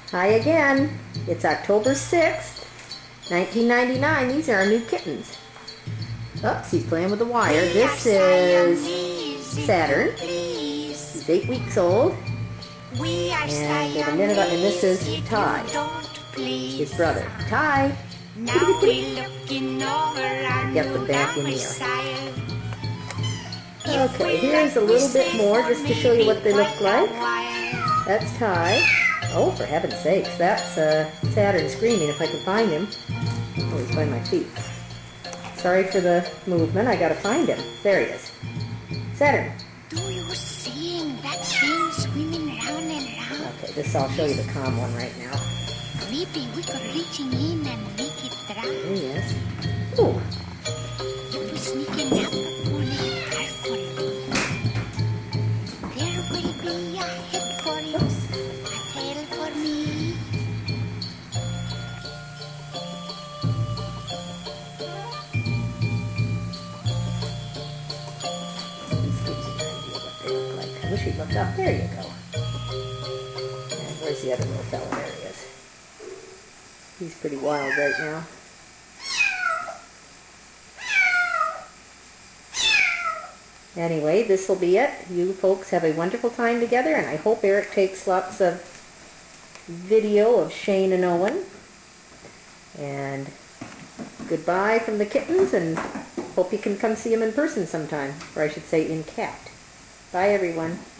Hi again. It's October 6th, 1999. These are our new kittens. Oops, he's playing with the wire. This is Saturn. He's 8 weeks old. And in a minute, and this is Ty, his brother. Ty! Get them back in here. Okay, here's a little bit more just to show you what they look like. That's Ty. Oh, for heaven's sakes, that's Saturn screaming if I can find him. Oh, he's by my feet. Sorry for the movement, I gotta find him. There he is. Saturn. Do you see that thing swimming round and round? Okay, I'll show you the calm one right now. Maybe we could reach in and make it drown. There he is. Ooh. If we sneak in now, only careful. There will be a head for you, a tail for me. This gives you an idea what they look like. I wish we looked up. There you go. And where's the other little fella? There he is. He's pretty wild right now. Anyway, this will be it. You folks have a wonderful time together, and I hope Eric takes lots of video of Shane and Owen. And goodbye from the kittens, and hope you can come see them in person sometime, or I should say in cat. Bye, everyone.